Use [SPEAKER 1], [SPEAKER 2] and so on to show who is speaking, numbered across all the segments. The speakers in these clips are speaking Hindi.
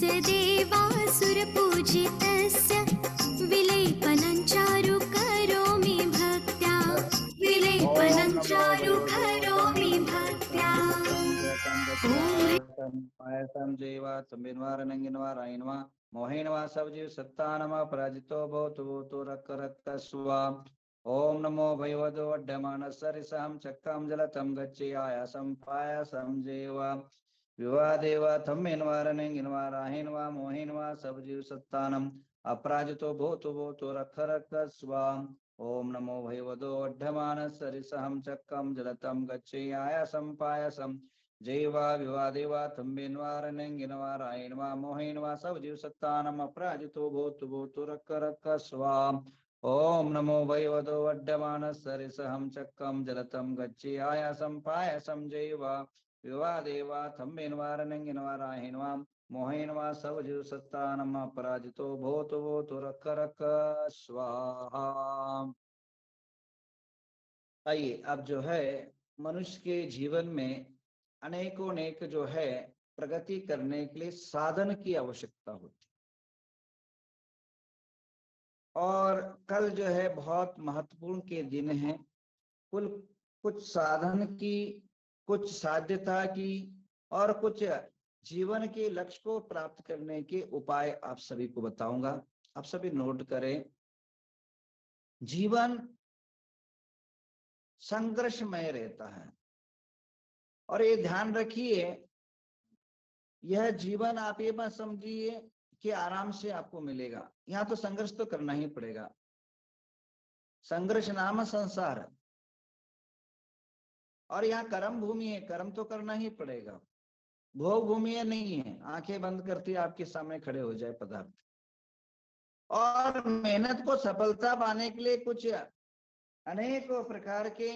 [SPEAKER 1] देवासुरपूजितस्य विलेपनं चारु करोमि भक्त्या विलेपनं चारु करोमि भक्त्या
[SPEAKER 2] पायसं जैव तंबिन्वारनंगिन्वारायणवा मोहिनवा सबजीव सत्तानमा पराजितो भूतो रक्क रक्क स्वा ओम नमो भगवतो वड्डमानसरिसहं चक्रं जलतं गच्छे आयासं पायसं जैव विवादेव तंबिन्वारनंगिन्वारायणवा मोहिनवा सबजीव सत्तानम अपराजितो भूतो रक्क रक्क स्वा ओम नमो भगवतो वड्डमानसरिसहं चक्रं जलतं गच्छे आयासं पायसं जैवा विवादेवा तंबिन्वारनंगिन्वारायणवा मोहिनवा सबजीव सत्तानम अपराजितो भूतो रक्क रक्क स्वा ओम नमो भगवतो वड्डमानसरिसहं चक्रं जलतं गच्छे आयासं पायसं जैवा विवादेवा तंबिन्वारनंगिन्वारायणवा मोहिनवा सबजीव सत्तानम अपराजितो भूतो रक्क रक्क स्वाहा। आइए अब जो है मनुष्य के जीवन में अनेकों अनेक जो है प्रगति करने के लिए साधन की आवश्यकता होती और कल जो है बहुत महत्वपूर्ण के दिन है। कुछ साधन की, कुछ साध्यता की और कुछ जीवन के लक्ष्य को प्राप्त करने के उपाय आप सभी को बताऊंगा। आप सभी नोट करें। जीवन संघर्षमय रहता है और ये ध्यान रखिए, यह जीवन आप ये मत समझिए कि आराम से आपको मिलेगा। यहाँ तो संघर्ष तो करना ही पड़ेगा। संघर्ष नाम संसार है और यहाँ कर्म भूमि है, कर्म तो करना ही पड़ेगा। भोग भूमि नहीं है, आंखें बंद करती आपके सामने खड़े हो जाए पदार्थ। और मेहनत को सफलता पाने के लिए कुछ अनेक प्रकार के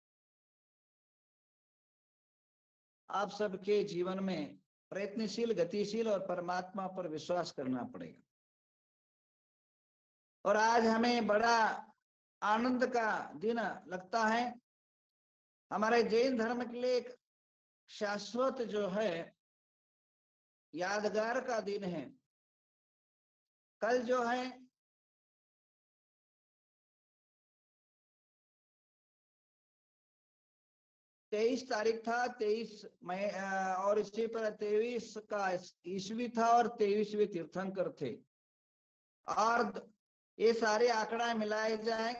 [SPEAKER 2] आप सबके जीवन में प्रयत्नशील, गतिशील और परमात्मा पर विश्वास करना पड़ेगा। और आज हमें बड़ा आनंद का दिन लगता है। हमारे जैन धर्म के लिए एक शाश्वत जो है यादगार का दिन है। कल जो है 23 तारीख था, 23 मई और इसी पर 23 का ईस्वी था और 23वें तीर्थंकर थे। और ये सारे आंकड़ा मिलाए जाए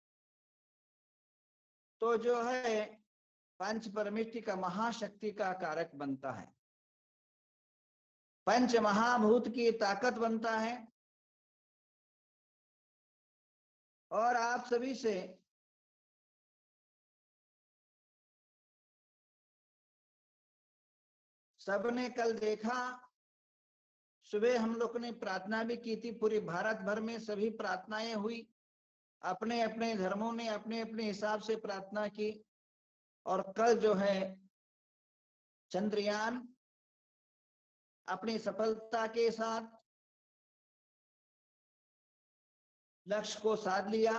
[SPEAKER 2] तो जो है पंच परमिष्टि का महाशक्ति का कारक बनता है, पंच महाभूत की ताकत बनता है। और आप सभी से सबने कल देखा, सुबह हम लोग ने प्रार्थना भी की थी। पूरी भारत भर में सभी प्रार्थनाएं हुई, अपने अपने धर्मों ने अपने अपने हिसाब से प्रार्थना की। और कल जो है चंद्रयान अपनी सफलता के साथ लक्ष्य को साध लिया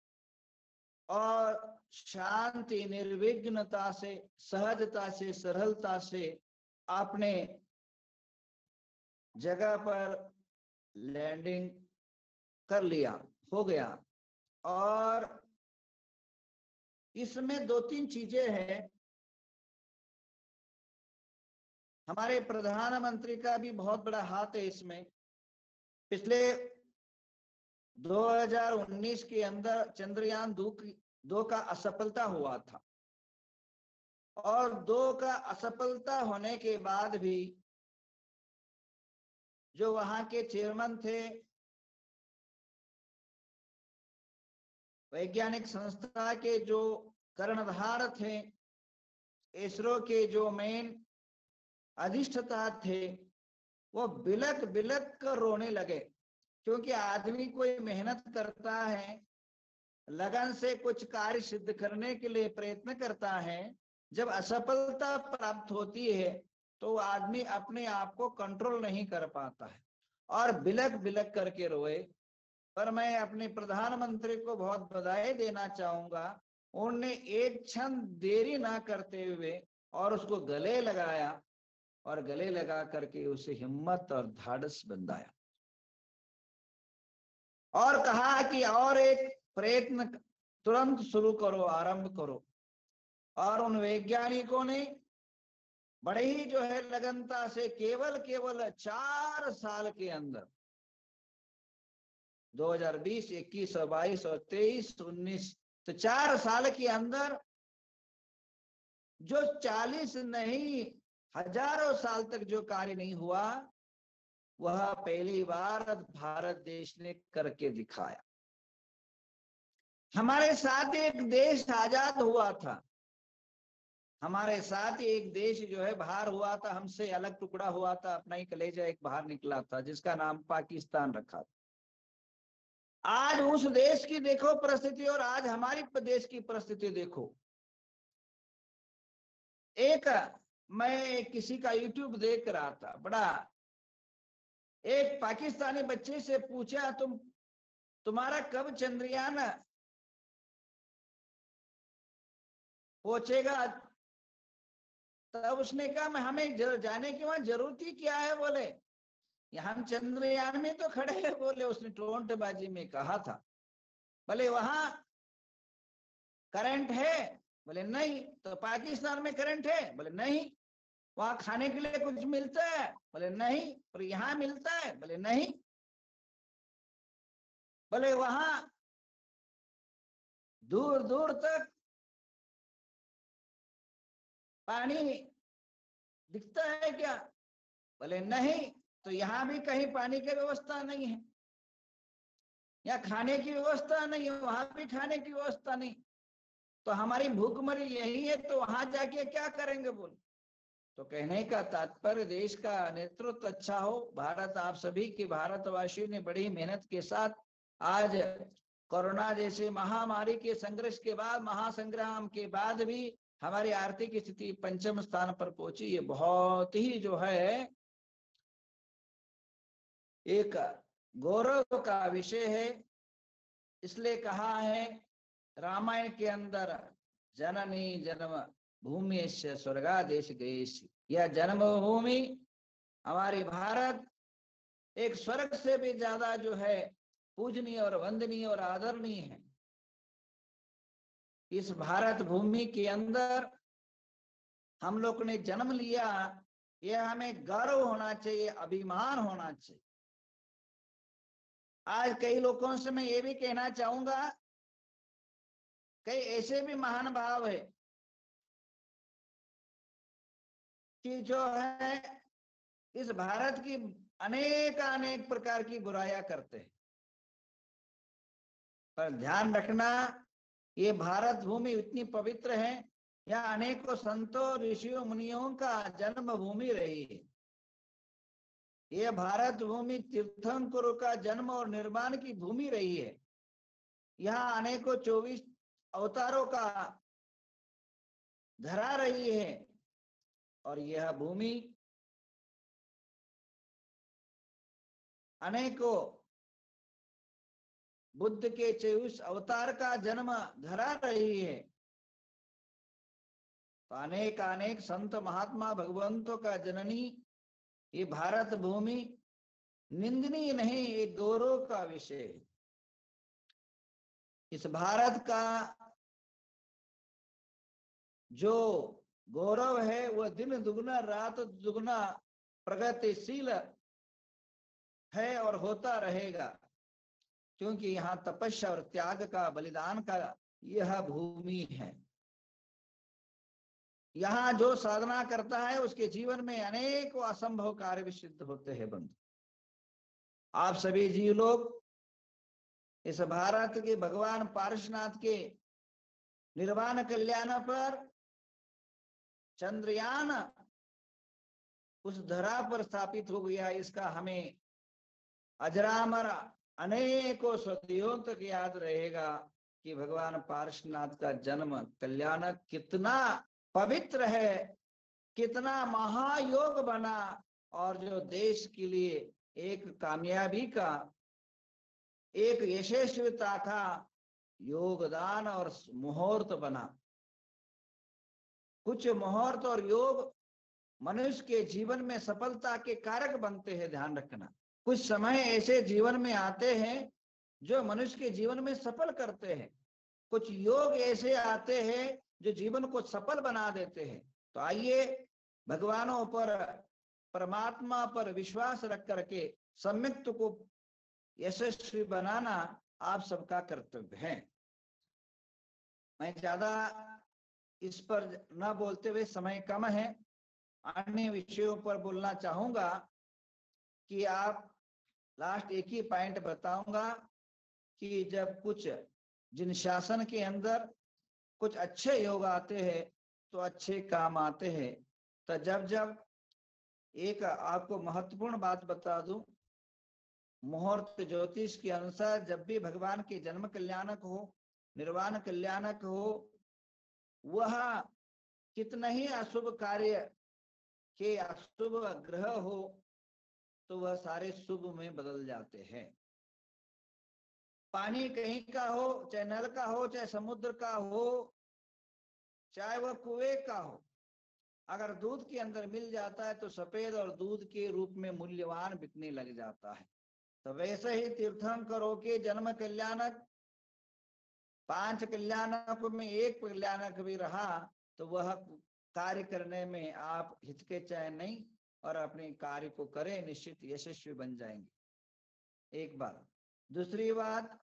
[SPEAKER 2] और शांति, निर्विघ्नता से, सहजता से, सरलता से अपने जगह पर लैंडिंग कर लिया, हो गया। और इसमें दो तीन चीजें हैं। हमारे प्रधानमंत्री का भी बहुत बड़ा हाथ है इसमें। पिछले 2019 के अंदर चंद्रयान 2 का असफलता हुआ था और 2 का असफलता होने के बाद भी जो वहां के चेयरमैन थे, वैज्ञानिक संस्था के जो कर्णधार थे, इसरो के जो मेन अधिष्ठाता थे, वो बिलक बिलक कर रोने लगे। क्योंकि आदमी कोई मेहनत करता है, लगन से कुछ कार्य सिद्ध करने के लिए प्रयत्न करता है, जब असफलता प्राप्त होती है तो आदमी अपने आप को कंट्रोल नहीं कर पाता है और बिलक बिलक करके रोए। पर मैं अपने प्रधानमंत्री को बहुत बधाई देना चाहूंगा, उन्होंने एक क्षण देरी ना करते हुए और उसको गले लगाया और गले लगा करके उसे हिम्मत और धाड़स बंधाया और कहा कि और एक प्रयत्न तुरंत शुरू करो, आरंभ करो। और उन वैज्ञानिकों ने बड़े ही जो है लगनता से केवल 4 साल के अंदर 2020, 21 और 22 और 23, 19, तो 4 साल के अंदर जो 40 नहीं हजारों साल तक जो कार्य नहीं हुआ, वह पहली बार भारत देश ने करके दिखाया। हमारे साथ एक देश आजाद हुआ था, हमारे साथ एक देश जो है बाहर हुआ था, हमसे अलग टुकड़ा हुआ था, अपना ही कलेजा एक बाहर निकला था, जिसका नाम पाकिस्तान रखा था। आज उस देश की देखो परिस्थिति और आज हमारी देश की परिस्थिति देखो। एक मैं किसी का यूट्यूब देख रहा था, बड़ा एक पाकिस्तानी बच्चे से पूछा, तुम्हारा कब चंद्रयान पहुंचेगा? तब उसने कहा, हमें जाने की वहां जरूरत ही क्या है? बोले हम चंद्रयान में तो खड़े हैं। बोले उसने टोंटबाजी में कहा था। बोले वहां करंट है? बोले नहीं। तो पाकिस्तान में करंट है? बोले नहीं। वहां खाने के लिए कुछ मिलता है? बोले नहीं। और यहाँ मिलता है? बोले नहीं। बोले वहां दूर दूर तक पानी दिखता है क्या? बोले नहीं। तो यहाँ भी कहीं पानी की व्यवस्था नहीं है, या खाने की व्यवस्था नहीं है, वहां भी खाने की व्यवस्था नहीं। तो हमारी भूखमरी यही है, तो वहां जाके क्या करेंगे? बोले तो कहने का तात्पर्य, देश का नेतृत्व अच्छा हो। भारत, आप सभी के भारतवासियों ने बड़ी मेहनत के साथ आज कोरोना जैसे महामारी के संघर्ष के बाद, महासंग्राम के बाद भी हमारी आर्थिक स्थिति 5वें स्थान पर पहुंची। ये बहुत ही जो है एक गौरव का विषय है। इसलिए कहा है रामायण के अंदर, जननी जन्म भूमि से स्वर्गादेश गएश। यह जन्मभूमि हमारी भारत एक स्वर्ग से भी ज्यादा जो है पूजनीय और वंदनीय और आदरणीय है। इस भारत भूमि के अंदर हम लोग ने जन्म लिया, यह हमें गर्व होना चाहिए, अभिमान होना चाहिए। आज कई लोगों से मैं ये भी कहना चाहूंगा, कई ऐसे भी महान भाव है कि जो है इस भारत की अनेक प्रकार की बुराइयां करते हैं, पर ध्यान रखना, ये भारत भूमि इतनी पवित्र है, यहाँ अनेकों संतों ऋषियों मुनियों का जन्म भूमि रही है। ये भारत भूमि तीर्थंकरों का जन्म और निर्माण की भूमि रही है। यहाँ अनेकों 24 अवतारों का धरा रही है। और यह भूमि अनेकों बुद्ध के 24 अवतार का जन्म धरा रही है। तो अनेक संत महात्मा भगवंतों का जननी ये भारत भूमि निंदनीय नहीं, एक गौरव का विषय है। इस भारत का जो गौरव है वह दिन दुगना रात दुगना प्रगतिशील है और होता रहेगा, क्योंकि यहाँ तपस्या और त्याग का, बलिदान का यह भूमि है। यहाँ जो साधना करता है उसके जीवन में अनेक असंभव कार्य भी सिद्ध होते हैं। बंधु, आप सभी जीव लोग इस भारत के भगवान पार्श्वनाथ के निर्वाण कल्याण पर चंद्रयान उस धरा पर स्थापित हो गया, इसका हमें अजरामर अनेकों सदियों तक याद रहेगा कि भगवान पार्श्वनाथ का जन्म कल्याणक कितना पवित्र है, कितना महायोग बना, और जो देश के लिए एक कामयाबी का, एक यशस्विता का योगदान और मुहूर्त बना। कुछ मुहूर्त और योग मनुष्य के जीवन में सफलता के कारक बनते हैं। ध्यान रखना, कुछ समय ऐसे जीवन में आते हैं जो मनुष्य के जीवन में सफल करते हैं, कुछ योग ऐसे आते हैं जो जीवन को सफल बना देते हैं। तो आइए भगवानों पर, परमात्मा पर विश्वास रख करके सम्यक्त को यशस्वी बनाना आप सबका कर्तव्य है। मैं ज्यादा इस पर न बोलते हुए, समय कम है, अन्य विषयों पर बोलना चाहूंगा कि आप लास्ट एक ही पॉइंट बताऊंगा कि जब कुछ जिन शासन के अंदर कुछ अच्छे योग आते हैं तो अच्छे काम आते हैं। तो जब जब एक आपको महत्वपूर्ण बात बता दूं, मुहूर्त ज्योतिष के अनुसार जब भी भगवान के जन्म कल्याणक हो, निर्वाण कल्याणक हो, वह कितना ही अशुभ कार्य के अशुभ ग्रह हो तो वह सारे शुभ में बदल जाते हैं। पानी कहीं का हो, चाहे नल का हो, चाहे समुद्र का हो, चाहे वह कुएं का हो, अगर दूध के अंदर मिल जाता है तो सफेद और दूध के रूप में मूल्यवान बिकने लग जाता है। तो वैसे ही तीर्थंकरों के जन्म कल्याणक, 5 कल्याणक में एक कल्याणक भी रहा तो वह कार्य करने में आप हिचकिचाए नहीं और अपने कार्य को करें, निश्चित यशस्वी बन जाएंगे। एक बात। दूसरी बात,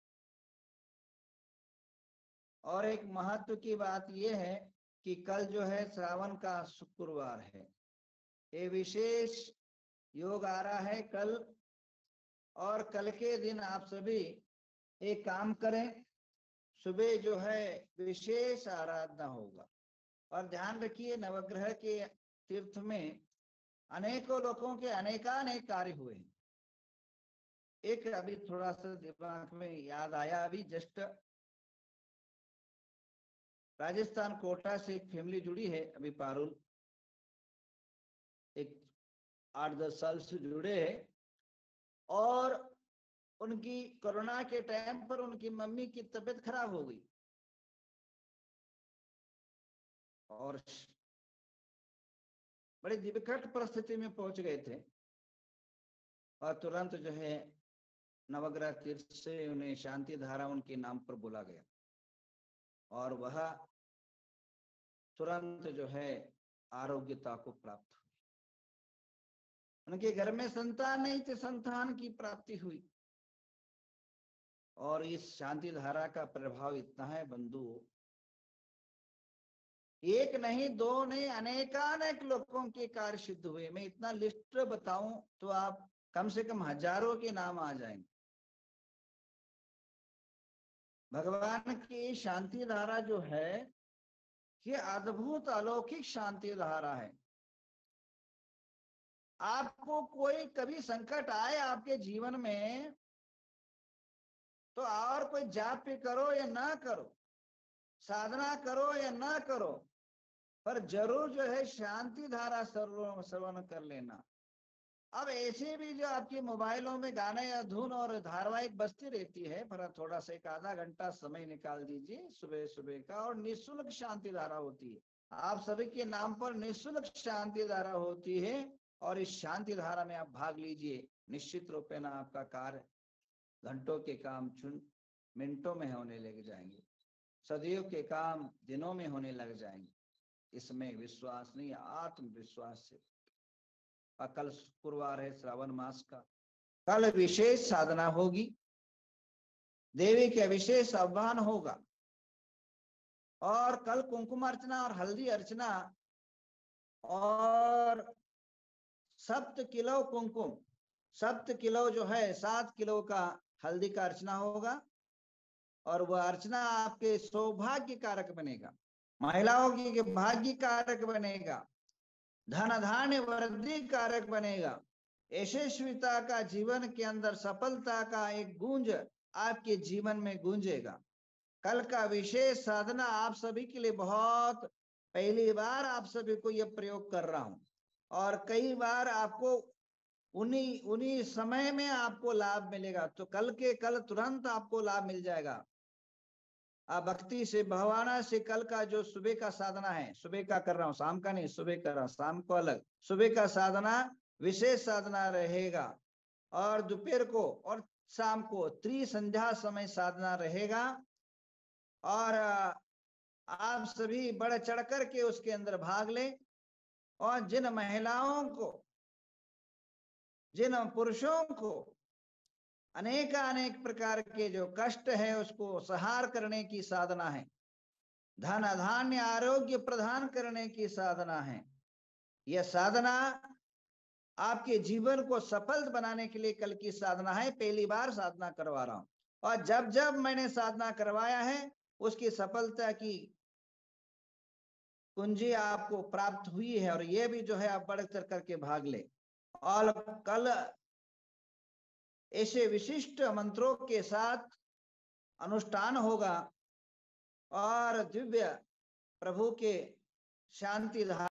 [SPEAKER 2] और एक महत्व की बात यह है कि कल जो है श्रावण का शुक्रवार है, ये विशेष योग आ रहा है कल, और कल के दिन आप सभी एक काम करें, सुबह जो है विशेष आराधना होगा। और ध्यान रखिए, नवग्रह के तीर्थ में अनेकों लोगों के अनेकानेक कार्य हुए हैं। एक अभी थोड़ा सा दिमाग में याद आया, अभी जस्ट राजस्थान कोटा से एक फैमिली जुड़ी है, अभी पारुल, एक 8-10 साल से जुड़े हैं, और उनकी कोरोना के टाइम पर उनकी मम्मी की तबीयत खराब हो गई और बड़ी विकट परिस्थिति में पहुंच गए थे, और तुरंत जो है नवग्रह तीर्थ से उन्हें शांति धारा उनके नाम पर बोला गया, और वह तुरंत जो है आरोग्यता को प्राप्त हुई। उनके घर में संतान नहीं थे, संतान की प्राप्ति हुई। और इस शांति धारा का प्रभाव इतना है बंधु, एक नहीं, दो नहीं, अनेकानेक लोगों के कार्य सिद्ध हुए। मैं इतना लिस्ट बताऊं तो आप कम से कम हजारों के नाम आ जाएंगे। भगवान की शांति धारा जो है, ये अद्भुत अलौकिक शांति धारा है। आपको कोई कभी संकट आए आपके जीवन में, तो और कोई जाप करो या ना करो, साधना करो या ना करो, पर जरूर जो है शांति धारा श्रवण कर लेना। अब ऐसे भी जो आपके मोबाइलों में गाने या धुन और धारावाहिक बजती रहती है, पर थोड़ा सा 1 आधा घंटा समय निकाल दीजिए सुबह सुबह का, और निःशुल्क शांति धारा होती है। आप सभी के नाम पर निःशुल्क शांति धारा होती है, और इस शांति धारा में आप भाग लीजिए। निश्चित रूप में आपका कार्य, घंटों के काम मिनटों में होने लग जाएंगे, सदियों के काम दिनों में होने लग जाएंगे। इसमें विश्वास नहीं, आत्मविश्वास से। कल शुक्रवार है श्रावण मास का, कल विशेष साधना होगी, देवी के विशेष आह्वान होगा, और कल कुंकुम अर्चना और हल्दी अर्चना, और 7 किलो कुंकुम, 7 किलो जो है 7 किलो का हल्दी का अर्चना होगा, और वह अर्चना आपके सौभाग्य कारक बनेगा, महिलाओं के भाग्य कारक बनेगा, धन धान्य वृद्धि कारक बनेगा, यशस्विता का जीवन के अंदर सफलता का एक गूंज आपके जीवन में गूंजेगा। कल का विशेष साधना आप सभी के लिए बहुत पहली बार आप सभी को यह प्रयोग कर रहा हूं, और कई बार आपको उन्हीं समय में आपको लाभ मिलेगा। तो कल के कल तुरंत आपको लाभ मिल जाएगा। भक्ति से भवाना से कल का जो सुबह का साधना है, सुबह का कर रहा हूँ, शाम का नहीं, सुबह कर रहा हूँ, शाम को अलग। सुबह का साधना विशेष साधना रहेगा, और दोपहर को और शाम को त्रिसंध्या समय साधना रहेगा। और आप सभी बढ़ चढ़ करके उसके अंदर भाग लें। और जिन महिलाओं को, जिन पुरुषों को अनेक प्रकार के जो कष्ट है उसको संहार करने की साधना है, धन धान्य आरोग्य प्रदान करने की साधना है। यह साधना आपके जीवन को सफल बनाने के लिए कल की साधना है। पहली बार साधना करवा रहा हूं, और जब जब मैंने साधना करवाया है उसकी सफलता की कुंजी आपको प्राप्त हुई है। और ये भी जो है आप बढ़ चढ़ करके भाग ले। और कल ऐसे विशिष्ट मंत्रों के साथ अनुष्ठान होगा, और दिव्य प्रभु के शांति